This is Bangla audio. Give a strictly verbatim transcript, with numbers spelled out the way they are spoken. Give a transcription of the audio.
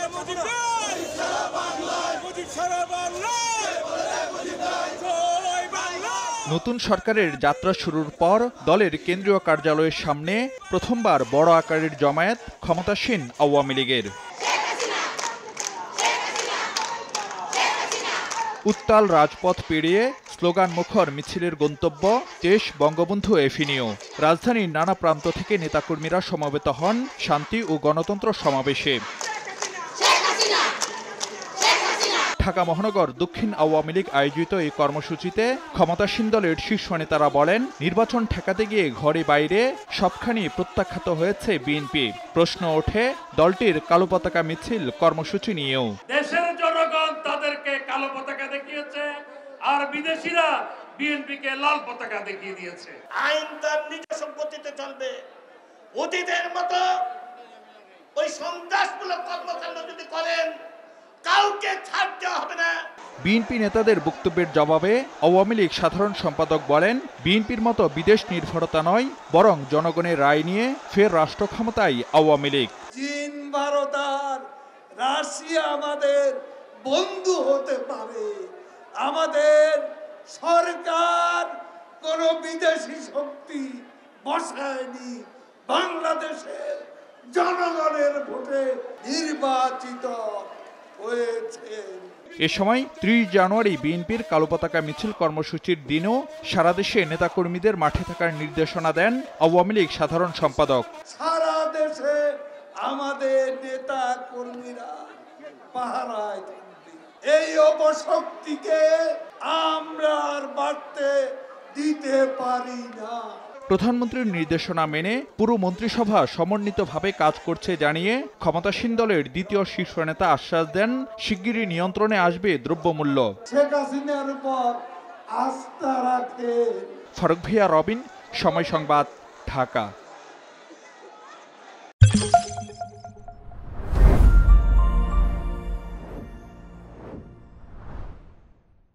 নতুন সরকারের যাত্রা শুরুর পর দলের কেন্দ্রীয় কার্যালয়ের সামনে প্রথমবার বড় আকারের জমায়েত ক্ষমতাসীন আওয়ামী লীগের। উত্তাল রাজপথ পেরিয়ে স্লোগান মুখর মিছিলের গন্তব্য দেশ বঙ্গবন্ধু এভিনিউ। রাজধানীর নানা প্রান্ত থেকে নেতাকর্মীরা সমবেত হন শান্তি ও গণতন্ত্র সমাবেশে। ঢাকা মহানগর দক্ষিণ আওয়ামী লীগ আয়োজিত এই কর্মসূচিতে ক্ষমতাসীন দলের শীর্ষ নেতারা বলেন, নির্বাচন ঠেকাতে গিয়ে ঘরে বাইরে সবখানি প্রত্যাখ্যাত হয়েছে বিএনপি। প্রশ্ন ওঠে দলটির কালো পতাকা মিছিল কর্মসূচি নিয়েও। দেশের জনগণ তাদেরকে কালো পতাকা দেখিয়েছে, আর বিদেশিরা বিএনপিকে লাল পতাকা দেখিয়ে দিয়েছে। আইন তার নিজস্ব গতিতে চলবে। অতীতের মতো ওই সন্ত্রাসমূলক কর্মকাণ্ড যদি করেন কাউকে ছাড় দেওয়া হবে না। বিএনপি নেতাদের বক্তব্যের জবাবে আওয়ামী লীগ সাধারণ সম্পাদক বলেন, বিএনপির মতো বিদেশ নির্ভরতা নয়, বরং জনগণের রায় নিয়ে ফের রাষ্ট্র ক্ষমতায় আওয়ামী লীগ। চীন, ভারত আর রাশিয়া আমাদের বন্ধু হতে পারে, আমাদের সরকার কোন বিদেশি শক্তি বসায়নি, বাংলাদেশের জনগণের ভোটে নির্বাচিত হয়েছে। এ সময় ত্রিশ জানুয়ারি বিএনপির কালো পতাকা মিছিল কর্মসূচির দিনও সারা দেশে নেতাকর্মীদের মাঠে থাকার নির্দেশনা দেন আওয়ামী লীগ সাধারণ সম্পাদক। সারা দেশে আমাদের নেতা কর্মীরা পাহারায় থাকবে, এই অপশক্তিকে আমরা আর বাড়তে দিতে পারি না। প্রধানমন্ত্রীর নির্দেশনা মেনে পুরো মন্ত্রিসভা সমন্বিতভাবে কাজ করছে জানিয়ে ক্ষমতাসীন দলের দ্বিতীয় শীর্ষ নেতা আশ্বাস দেন, শিগগিরই নিয়ন্ত্রণে আসবে দ্রব্যমূল্য। শেখ হাসিনার উপর আস্থা রাখে। ফারুক ভিয়া, রবিন, সময় সংবাদ, ঢাকা।